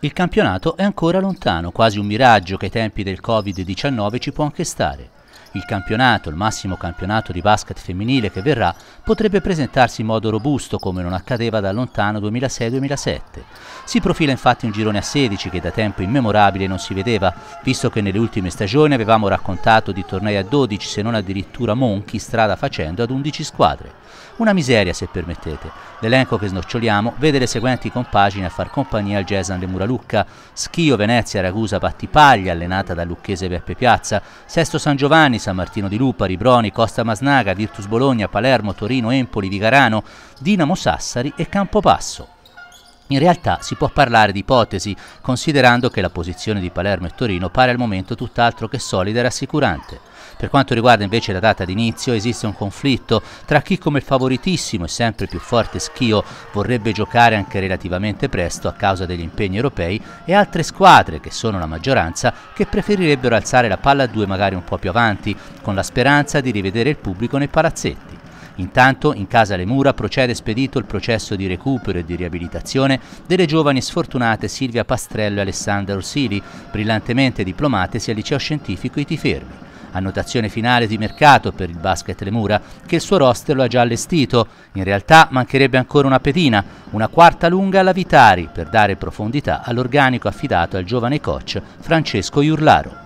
Il campionato è ancora lontano, quasi un miraggio che ai tempi del Covid-19 ci può anche stare. Il campionato, il massimo campionato di basket femminile che verrà, potrebbe presentarsi in modo robusto come non accadeva da lontano 2006-2007. Si profila infatti un girone a 16 che da tempo immemorabile non si vedeva, visto che nelle ultime stagioni avevamo raccontato di tornei a 12 se non addirittura monchi strada facendo ad 11 squadre. Una miseria, se permettete. L'elenco che snoccioliamo vede le seguenti compagini a far compagnia al Gesan Le Mura Lucca: Schio, Venezia, Ragusa, Battipaglia, allenata dal lucchese Beppe Piazza, Sesto San Giovanni, San Martino di Lupari, Broni, Costa Masnaga, Virtus Bologna, Palermo, Torino, Empoli, Vigarano, Dinamo Sassari e Campobasso. In realtà si può parlare di ipotesi, considerando che la posizione di Palermo e Torino pare al momento tutt'altro che solida e rassicurante. Per quanto riguarda invece la data d'inizio, esiste un conflitto tra chi come il favoritissimo e sempre più forte Schio vorrebbe giocare anche relativamente presto a causa degli impegni europei e altre squadre, che sono la maggioranza, che preferirebbero alzare la palla a 2 magari un po' più avanti, con la speranza di rivedere il pubblico nei palazzetti. Intanto, in casa Le Mura procede spedito il processo di recupero e di riabilitazione delle giovani sfortunate Silvia Pastrello e Alessandra Orsili, brillantemente diplomatesi al liceo scientifico Iti Fermi. Annotazione finale di mercato per il basket Le Mura, che il suo roster lo ha già allestito. In realtà mancherebbe ancora una pedina, una quarta lunga alla Vitari, per dare profondità all'organico affidato al giovane coach Francesco Iurlaro.